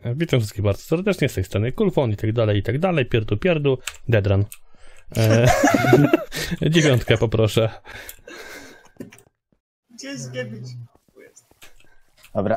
Witam wszystkich bardzo serdecznie, z tej strony Kulfon i tak dalej, pierdu, Dedran. 9 poproszę. Gdzie jest 9? Dobra,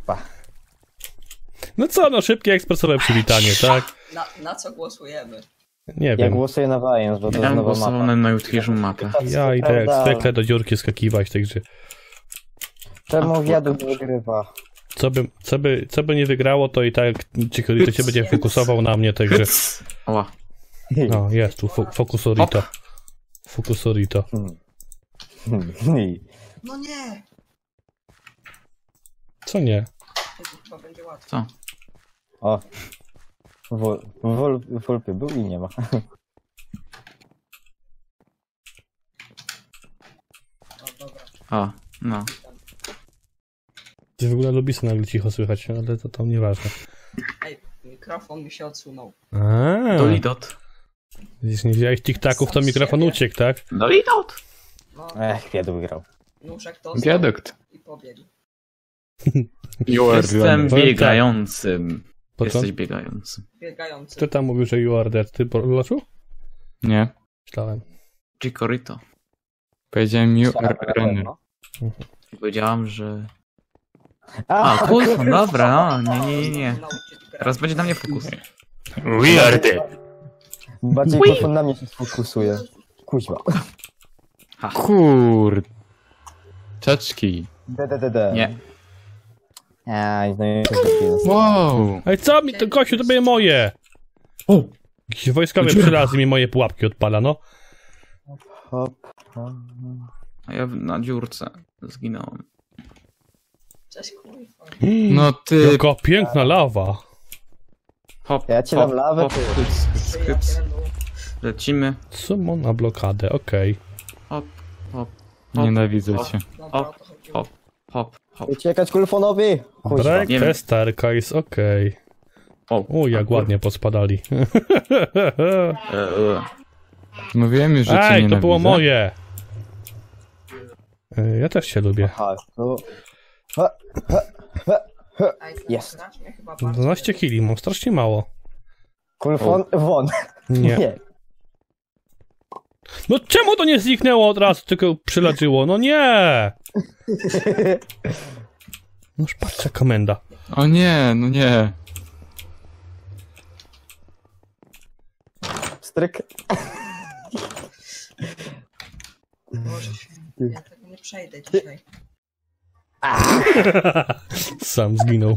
No co, no szybkie, ekspresowe przywitanie, tak? Na co głosujemy? Nie Ja wiem. głosuję na Vines, bo to jest nowa głosował mapa. na jutrzejszą mapę. Ja idę jak zwykle do dziurki skakiwać, także... Czemu wiadukt wygrywa? Co by nie wygrało, to i tak Chikorito się będzie fokusował na mnie, także... Oła. No, jest tu, Fokusorito. Fokusorito. No nie! Co nie? To chyba będzie łatwo. Co? O. Wolpy był i nie ma. No dobra. O, no. W ogóle lubi sobie nagle cicho słychać, ale to tam nieważne. Ej, mikrofon mi się odsunął. Dolidot. Widzisz, nie wziąłeś tiktaków, to mikrofon uciekł, tak? Dolidot! No, Wiadukt wygrał. nóżek to Wiadukt. i pobiegł. Jestem Powiem tak. biegającym. Począt... Jesteś biegającym. Biegający. Kto tam mówił, że you are dead? Ty, Loczu? Nie. Myślałem. Chikorito. Powiedziałem you are runner. Powiedziałam, że... A, Kulfon, dobra, no, nie. Teraz będzie na mnie fokus. We are dead. Bardziej Kulfon na mnie się sfokusuje. Kuźwa. Kur... Czaczki. DDDD. Nie. Aj, no i Wow. Ej, co mi to, Gosiu, to będzie moje! O! Jakiś wojskowy przyraz mi moje pułapki odpala, no. hop. A ja na dziurce zginąłem. Cześć kurwa. No ty... Jaka piękna lawa. Hop, Ja ci dam lawę, hop, ty. hyc. Przyjacielu. Lecimy. Summon na blokadę, okej. Hop, hop, Nienawidzę cię. Dobra, o to chodziło. hop. Uciekać Kulfonowi! Kuźwa. Break Nie the wiem. staircase, okej. O, jak ładnie pospadali. Mówiłem już, że cię Ej, nienawidzę. to było moje! Ja też się lubię. Aha, to... Ej, Jest. grać mnie chyba bardzo 12 kili, mam strasznie mało. Kulfon, won. Nie. No czemu to nie zniknęło od razu, tylko przylaczyło? No nie! No patrzę, komenda. O nie, no nie. Stryk. Boże święty, ja tego nie przejdę dzisiaj. Sam zginął.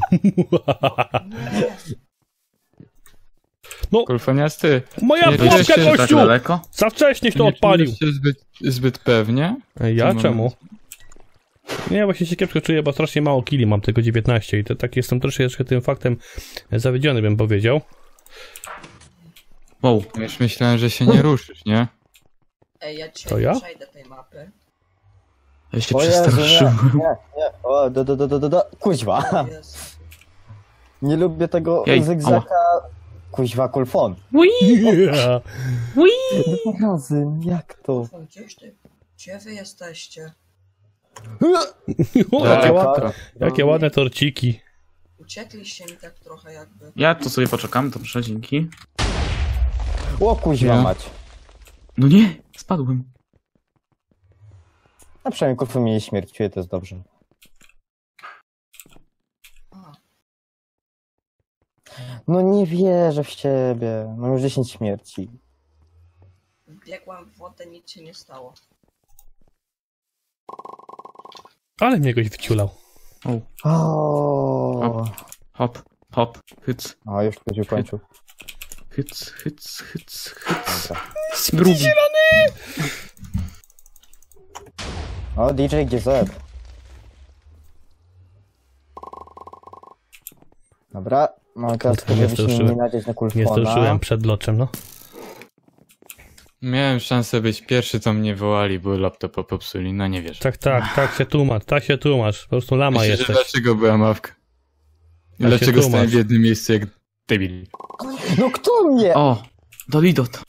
No, Kulfoniasty. moja Nie pułapka, wiecie, że Tak gościu! daleko? Za wcześnie to Nie odpalił. czujesz się zbyt pewnie? Ja? W tym Czemu? momencie. Nie, właśnie się kiepsko czuję, bo strasznie mało kili mam, tylko 19 i to tak jestem troszeczkę tym faktem zawiedziony, bym powiedział. Wow. Już myślałem, że się nie ruszysz, nie? Ej, ja dzisiaj To ja? nie przejdę tej mapy. Ja się O Jezu, przestraszyłem. nie. O, Kuźwa. Jest. Nie lubię tego Jej, zygzaka. Kuźwa, Kulfon. Yeah. Razy, jak to? Gdzieś ty? Gdzie wy jesteście? O, jakie ładne torciki. Uciekliście mi tak trochę jakby. Ja to sobie poczekam, dobrze, dzięki. O, kuźwa Nie. mać. No nie, spadłem. A przynajmniej Kulfon mnie nie śmierciuje, to jest dobrze. A, No nie wierzę w ciebie. Mam już 10 śmierci. biegłam w wodę, nic się nie stało. Ale mnie goś wciulał. O. Hop, hyc, A już ktoś ukończył. hyc. Dobra. Drugi. O, DJ GZ. Dobra, mamy teraz Kurde, nie żebyśmy zdążyłem. nie nadzieć na Nie Kulfona. zdążyłem przed loczem, no. Miałem szansę być pierwszy, to mnie wołali, bo laptopa popsuli. No nie wierzę. Tak się tłumacz. Po prostu lama Myślę, że jesteś. dlaczego była mawka? I się dlaczego tłumacz. stałem w jednym miejscu jak debil? No kto mnie? O, Dolidot.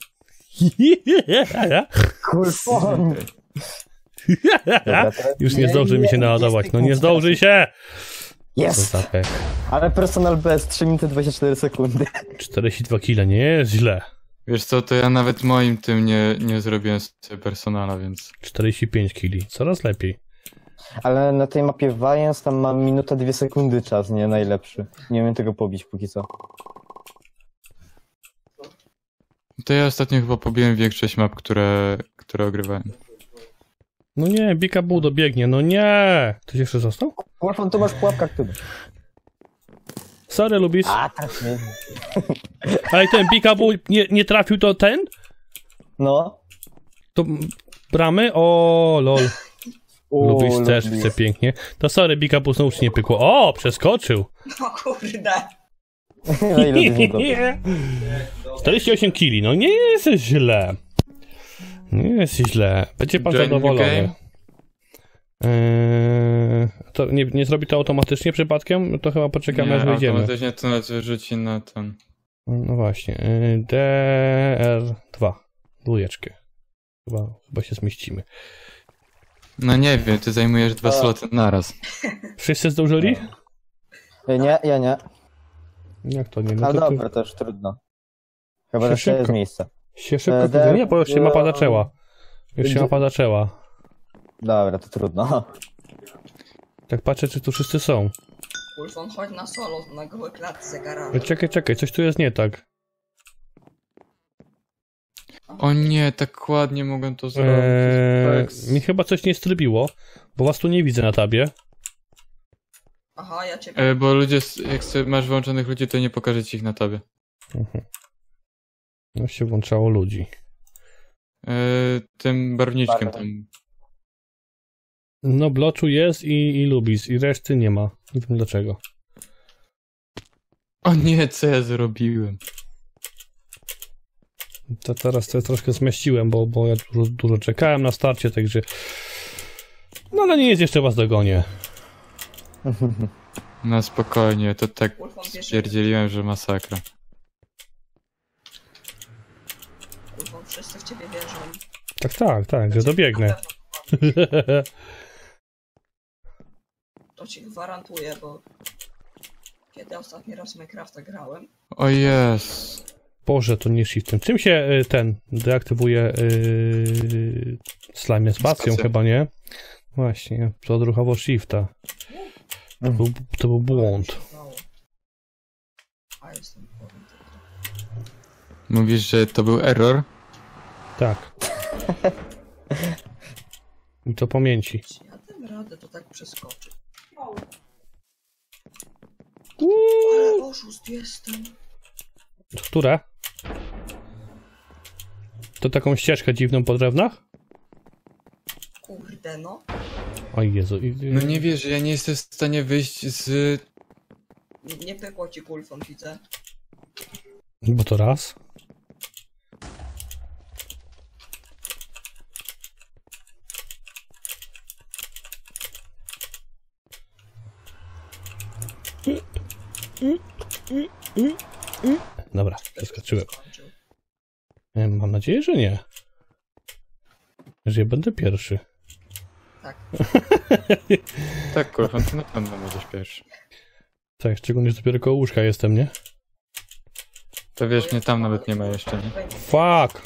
Kulfon! Dobra, teraz Już nie zdąży mi się naładować. No nie zdąży się! Co Jest! za pech. Ale personal bez 3 minuty 24 sekundy. 42 kile, nie jest źle. Wiesz co, to ja nawet moim tym nie zrobiłem sobie personala, więc... 45 kili, coraz lepiej. Ale na tej mapie Valiance tam mam minuta 2 sekundy czas, nie najlepszy. Nie umiem tego pobić póki co. To ja ostatnio chyba pobiłem większość map, które ogrywałem. No nie, Bikabu dobiegnie, no nie! Ktoś jeszcze został? Wolfon, tu masz pułapkę aktywną. Sorry, Lubis. A, tak mnie. Ale ten Bikabu nie trafił to ten? No. To bramy? O, lol. Lubis też Lubis. chce pięknie. To sorry, Bikabu znów ci nie pykło. O, przeskoczył. O kurde. Na ile byś nie dobił? 48 kili, no nie jest źle. Nie jest źle. Będzie pan Join zadowolony. the To nie zrobi to automatycznie przypadkiem? To chyba poczekamy, aż wyjdziemy. automatycznie to nawet rzuci na ten. No właśnie. DR2. Dwójeczkę. Chyba się zmieścimy. No nie wiem, ty zajmujesz 2 sloty naraz. Wszyscy zdążyli? Nie, ja nie. Jak to nie? No Ale to dobra, to już trudno. Chyba Się jeszcze jest szybko. miejsce. się szybko Der- nie, bo już się mapa zaczęła. Już się mapa zaczęła. Dobra, to trudno. Tak patrzę, czy tu wszyscy są. Wolfon, chodź na solo, na gołe klatce garażu. Czekaj, coś tu jest nie tak. O nie, tak ładnie mogłem to zrobić. Tak. Mi chyba coś nie strybiło, bo was tu nie widzę na tabie. Aha, ja cię... Bo ludzie, jak masz włączonych ludzi, to nie pokaże ci ich na tobie. No się włączało ludzi. Tym barwniczkiem Barwę. tam. No Bloczu jest i Lubis, i reszty nie ma. Nie wiem dlaczego. O nie, co ja zrobiłem? To teraz to troszkę zmieściłem, bo ja dużo czekałem na starcie, także... No ale nie jest, jeszcze was dogonię. No spokojnie, to tak Wolfon, wiesz, stwierdziłem, że masakra. Wolfon, wszyscy w ciebie wierzą. Tak, że dobiegnę. Na pewno. To ci gwarantuję, bo... Kiedy ostatni raz w Minecrafta grałem? O jest. Boże, to nie shiftem. Czym się ten deaktywuje slime? Spacją Spacją. chyba, nie? Właśnie, to odruchowo shifta. To był błąd. A jestem powiem tylko. Mówisz, że to był error? Tak. I to pamięci. Czy ja dam radę to tak przeskoczyć? Ale oszust jestem. Które? To taką ścieżkę dziwną po drewnach? Kurde no. Oj Jezu. No nie wiesz, ja nie jestem w stanie wyjść z... Nie pykło ci Wolfon, widzę. Bo to raz. Dobra, przeskoczyłem. Skończył. Mam nadzieję, że nie. Że ja będę pierwszy. Tak. Tak, kurwa, ty na pewno będziesz pierwszy. Tak, szczególnie, że dopiero koło łóżka jestem, nie? To wiesz, mnie tam nawet nie ma jeszcze, nie? Fuck!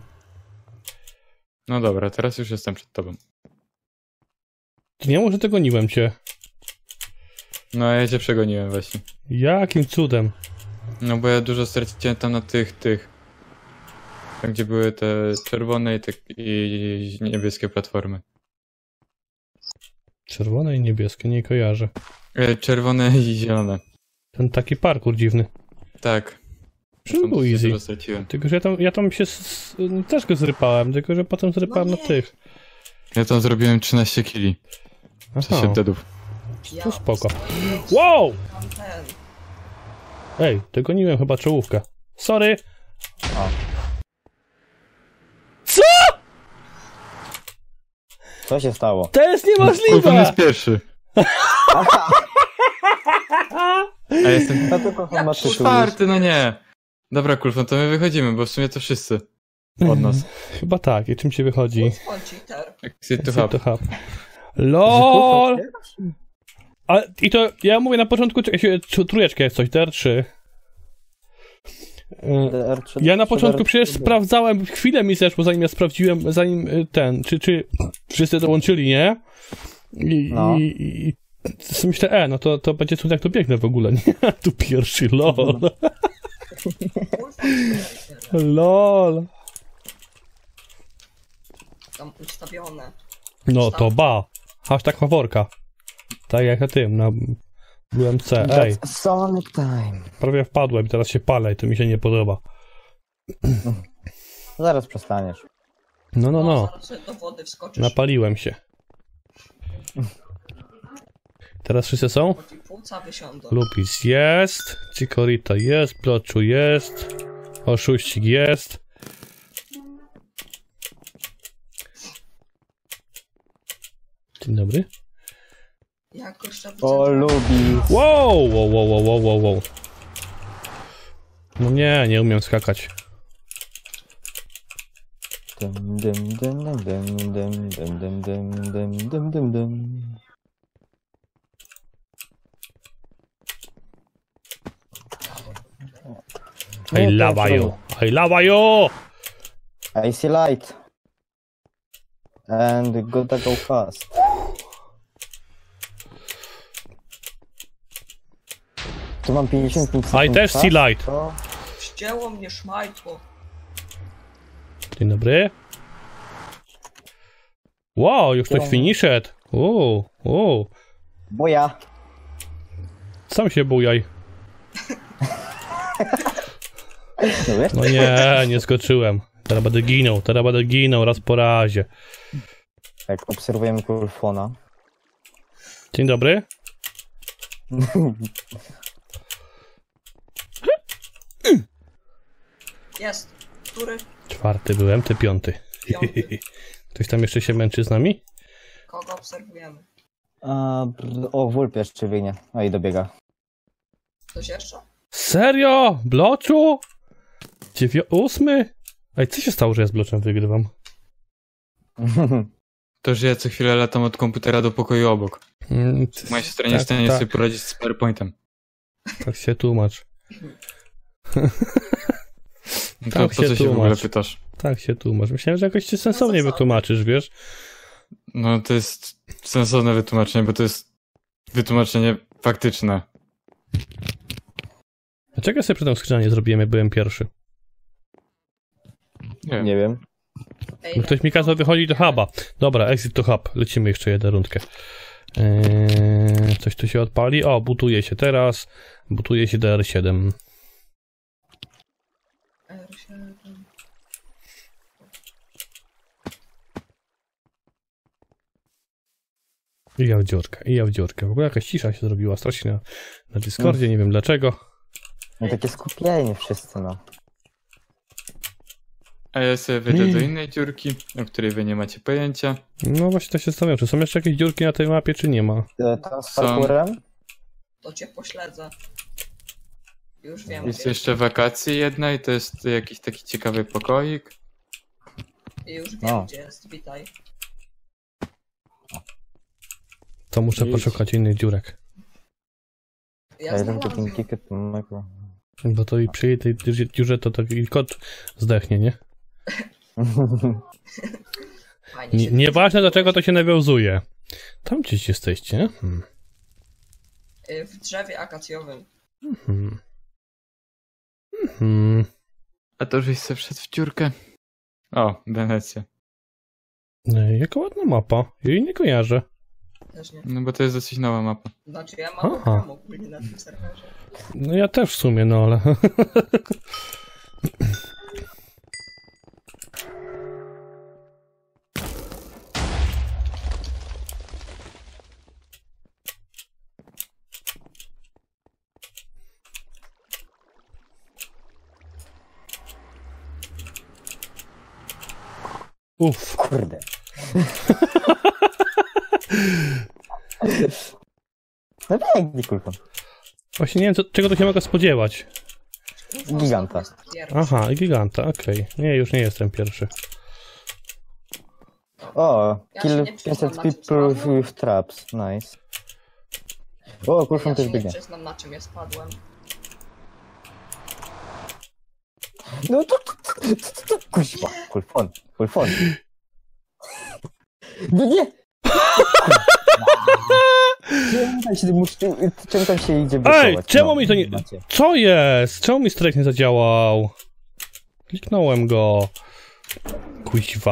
No dobra, teraz już jestem przed tobą. Ty nie może tego niłem cię. No, ja cię przegoniłem właśnie. Jakim cudem? No bo ja dużo straciłem tam na tych. Tam gdzie były te czerwone i niebieskie platformy. Czerwone i niebieskie, nie kojarzę. Czerwone i zielone. Ten taki parkour dziwny. Tak. Przecież był easy. Dużo straciłem. Tylko, że ja tam się też go zrypałem, tylko, że potem zrypałem No na nie. tych. Ja tam zrobiłem 13 kili. W sensie Aha, deadów. to spoko. Wow! Mam ten. Ej, dogoniłem chyba czołówkę. Sorry! Co?! Co się stało? To jest Kulfon niemożliwe! jest pierwszy. A ja jestem No tylko on ma tytuł. czwarty, no nie. Dobra, Kulfon, to my wychodzimy, bo w sumie to wszyscy od nas. Chyba tak, i czym się wychodzi? Wolfon cheater. Exit to Exit hub. to hub. LOL! I to ja mówię na początku, trójeczkę jest coś, DR3. DR3, Ja na początku przecież sprawdzałem, chwilę mi zeszło, zanim ja sprawdziłem, zanim czy wszyscy dołączyli, nie? I myślę, no to będzie cud, jak to biegnę w ogóle, nie? Tu pierwszy, lol. Lol. Tam ustawione. No to ba. Hashtag faworka. Tak jak na tym, na WMC. Ej, That's Sonic time. prawie wpadłem i teraz się palę i to mi się nie podoba. Zaraz przestaniesz. No. Zaraz sobie do wody wskoczysz. Napaliłem się. Teraz wszyscy są? Bo ci płuca wysiądą. Lupis jest, Cikorito jest, Ploczu jest, Oszuścik jest. Dzień dobry. Jak jeszcze O, lubi. Wow. No nie umiem skakać. I love you! I see light. And gotta go fast. Tu mam 55 sekund. I też see light. To... Ścięło mnie szmajtło. Dzień dobry. Wow, już ktoś finished. Bo ja. Sam się bujaj. No wiesz? No nie skoczyłem. Teraz będę ginął raz po razie. Tak, obserwujemy Kulfona. Dzień dobry. Jest. Który? 4 byłem, ty 5. 5. Ktoś tam jeszcze się męczy z nami? Kogo obserwujemy? O, Wulp jeszcze wyjnie. O, i dobiega. Ktoś jeszcze? Serio? Bloczu? 8? Ej, co się stało, że ja z Bloczem wygrywam? To, że ja co chwilę latam od komputera do pokoju obok. Moja siostra nie jest w stanie sobie poradzić z PowerPointem. Tak się tłumacz. To Tak po co się w ogóle pytasz? Tak się tłumacz. Myślałem, że jakoś się sensownie wytłumaczysz, wiesz? No to jest sensowne wytłumaczenie, bo to jest wytłumaczenie faktyczne. Dlaczego ja sobie przy tą skrzynię nie zrobiłem, jak byłem pierwszy? Nie wiem. Ej, Ktoś mi kazał wychodzić do huba. Dobra, exit to hub. Lecimy jeszcze jedną rundkę. Coś tu się odpali. O, butuje się teraz. Butuje się DR7. R7. I ja w dziurkę. W ogóle jakaś cisza się zrobiła strasznie na Discordzie, nie wiem dlaczego. No takie skupienie wszyscy, no. A ja sobie wejdę do innej dziurki, o której wy nie macie pojęcia. No właśnie to się zastanawiam, czy są jeszcze jakieś dziurki na tej mapie, czy nie ma. Tam z parkurem? To cię pośledzę. Już wiem. Jest gdzie jeszcze wakacji jedna i to jest jakiś taki ciekawy pokoik. I już wiem, O. gdzie jest. Witaj. To muszę Idź. poszukać innych dziurek. Ja I don't znalazłem. get ticket micro. Bo to i przy tej dziurze to taki kot zdechnie, nie? Fajnie się Nieważne do czego to się nawiązuje. Tam gdzieś jesteście, nie? w drzewie akacjowym. A to żeś sobie wszedł w dziurkę? O, Wenecja. Jaka ładna mapa. Jej nie kojarzę. Też nie. No bo to jest dosyć nowa mapa. Znaczy ja mam Aha. program ogólnie na tym serwerze. No ja też w sumie, no ale... Uff. Kurde. No biegnij, Kulfon. Właśnie nie wiem, czego tu się mogę spodziewać. Giganta. Jest pierwszy. Aha, i giganta, okej. Nie, już nie jestem pierwszy. O, Ja się kill nie przyznam 500 na tym people samym. with traps. Nice. O, Kulfon Ja też się nie biegnie. przyznam, na czym ja spadłem. No to... Kuźwa, Kulfon. No nie! Czemu tam się idzie blokować? Ej, czemu No, mi to nie... macie. Co jest? Czemu mi strajk nie zadziałał? Kliknąłem go. Kuźwa.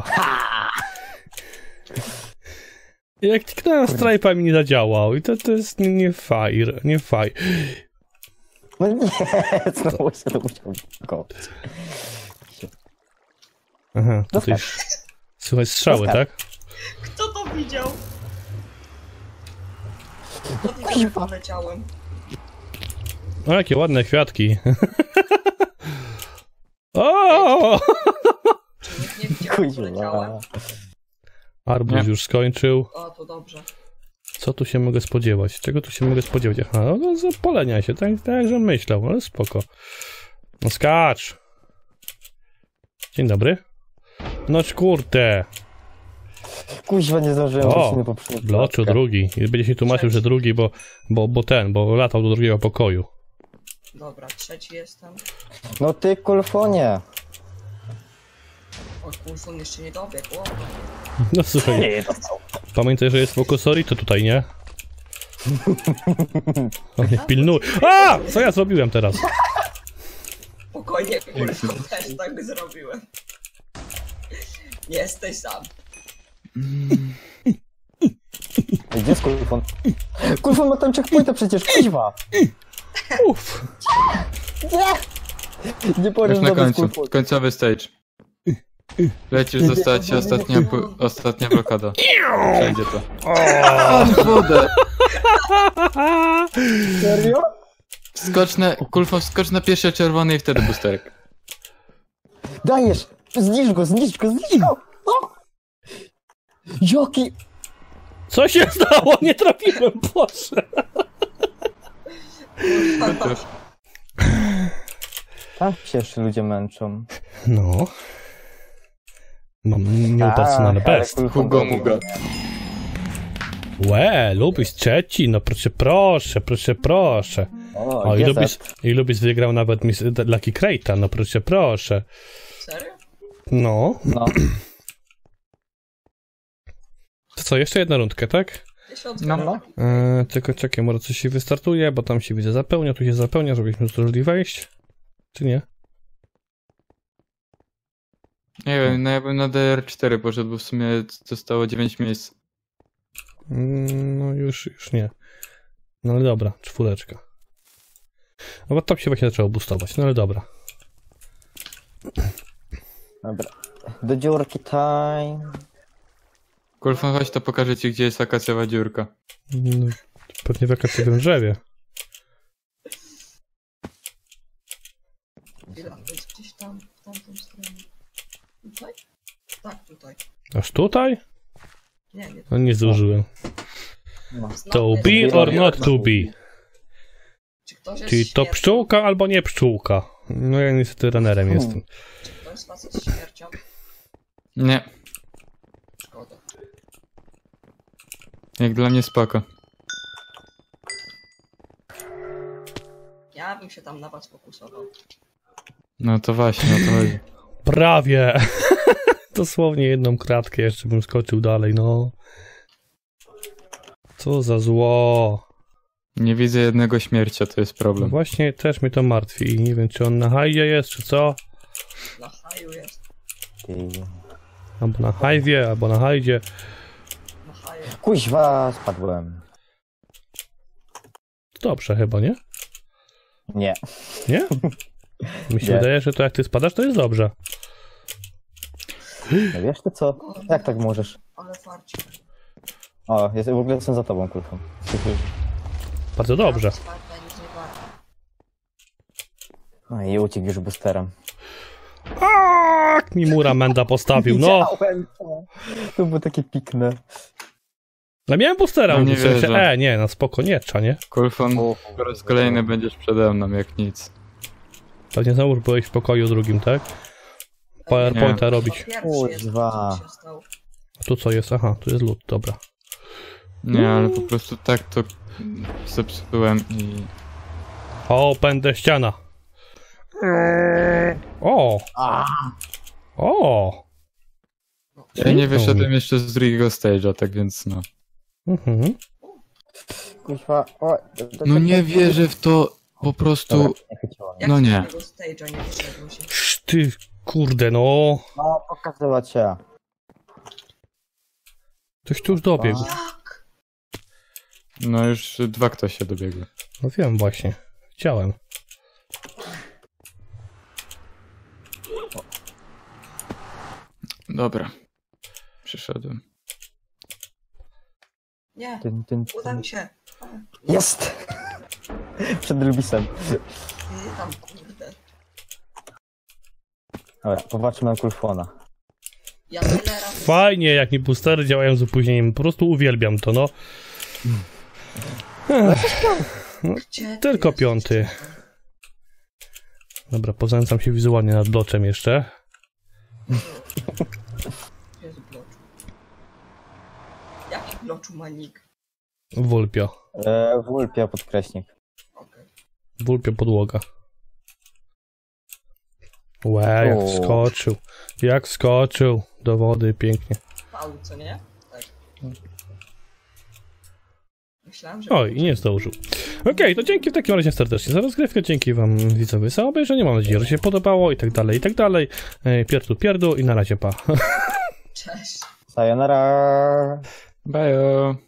Jak kliknąłem Stripe'a mi nie zadziałał i to jest nie fair, nie fair. No nie, znowu się to musiał blokować. Aha, tutaj słychać strzały, tak? Kto to widział? To widział, jak poleciałem. O, jakie ładne kwiatki. O! Czy nikt nie widział, jak poleciałem? Kuźwa. Arbuz Nie. już skończył. O, to dobrze. Co tu się mogę spodziewać? Czego tu się mogę spodziewać? Aha, no zapalenia się, tak jakżem myślał, ale spoko. No skacz! Dzień dobry. No kurde. Kuźwa, nie zdążyłem O, wrócić na poprzednią Bloczu klatkę. drugi. I będzie się tłumaczył, że drugi, bo latał do drugiego pokoju. Dobra, trzeci jestem. No ty, Kulfonie. O, Kulfon jeszcze nie dobiegł. O, No słuchaj, pamiętaj, że jest Focusori, to tutaj nie. On mnie pilnuje. A! Co ja zrobiłem teraz? spokojnie, Kulfon, też tak zrobiłem. Nie jesteś sam. Ej, gdzie jest Kulfon? Kulfon ma tam checkpointa przecież, kuźwa! Uff. Nie Już porys na nawet końcu, Kulfon. końcowy stage. Lecisz zostać ostatnia blokada. Przejdzie to. Wodę! Serio? Kulfon, skocz na pierwsze czerwone i wtedy boosterek. Dajesz! Zniszcz go! O! Jaki... Co się stało? Nie trafiłem, Boże. No to Tak się jeszcze ludzie męczą. No. Mam nieopłacone ale best. Kulfon Hugo go- Muga. Łe, lubisz trzeci? No proszę. O, GZ. i lubisz wygrał nawet Lucky Crate'a, no proszę. Serio? No. No. To co, jeszcze jedna rundkę, tak? Ja się No, otwieram. Tylko czekaj, może coś się wystartuje, bo tam się widzę zapełnia, tu się zapełnia, żebyśmy zdążyli wejść. Czy nie? Nie wiem, no ja bym na DR4 poszedł, bo w sumie zostało 9 miejsc. No już nie. No ale dobra, 4. No bo tam się właśnie zaczęło boostować, no ale dobra. Dobra. Do dziurki time. Kulfon, chodź, to pokażę ci, gdzie jest akacjowa dziurka. No, pewnie w akacjowym drzewie. Chwila, to jest gdzieś tam, w tamtą stronę. Tutaj? Tak, tutaj. Aż tutaj? Nie, nie. No nie zdążyłem. No. To be or not to be. Czy ktoś jest Czyli to śmiercią? pszczółka albo nie pszczółka. No ja niestety runnerem jestem. Czy to jest facet z śmiercią? Nie, Szkoda. jak dla mnie spoko. Ja bym się tam na was fokusował. No to właśnie, o to chodzi. Prawie. Dosłownie jedną kratkę jeszcze bym skoczył dalej, no. Co za zło. Nie widzę jednego śmiercia, to jest No problem. właśnie też mnie to martwi i nie wiem, czy on na hajdzie jest, czy co. Na haju jest. Albo na hajwie, albo na hajdzie. Na haju. Kuźwa, spadłem. Dobrze chyba, nie? Nie. Nie? Mi się Nie. wydaje, że to jak ty spadasz, to jest dobrze. No wiesz to co? Jak tak możesz? Ale farci. O, w ogóle jestem za tobą, Kulfon. Bardzo dobrze. Sparta nic nie warto. No i uciekł już boosterem. Mi Mura Menda postawił, no. Widziałem to. To było takie pikne. No miałem boostera, No nie w sensie, wierzę. nie, no spoko, nie trza, nie? Kulfon, po raz kolejny będziesz przede mną, jak nic. Pewnie znowu byłeś w pokoju drugim, tak? PowerPointa robić. Pierwszy jest, Kurwa. co się stało. A tu co jest? Aha, tu jest lód, dobra. Nie, ale po prostu tak to zepsułem i... O, pędę ściana. O! O! Ja nie wyszedłem jeszcze z drugiego stage'a, tak więc no. Mhm. Kuźwa, o, No nie wierzę w to, po prostu... Dobra, nie chyciło mnie. Jak No z nie. tego stage'a nie wyszedło się? Ty, kurde, no. No, pokazywać się. Ktoś tu już dobiegł. Jak? No już 2 ktoś się dobiegły. No wiem właśnie. Chciałem. Dobra. Przyszedłem. Nie, uda mi się. Jest! Przed Lubisem. Ty tam, kurde. Dobra, popatrzmy na Kulfona. Ja tyle razy... Fajnie, jak mi boostery działają z opóźnieniem. Po prostu uwielbiam to, no. Gdzie ty Tylko jesteś? 5. Dobra, poznęcam się wizualnie nad bloczem jeszcze. Jezu, bloczu. Jaki bloczu ma nick? Wulpio. Wulpia podkreśnik. Okej. Wulpio podłoga. Łe, jak O. skoczył. Jak skoczył do wody, pięknie. Pał, co nie? Tak. Myślałem, że... Oj, i nie zdążył. Okej, to dzięki w takim razie serdecznie za rozgrywkę, dzięki wam widzowie za obejrzenie, mam nadzieję, że się podobało i tak dalej, i tak dalej. Pierdu i na razie pa. Cześć. Sayonara! Bye.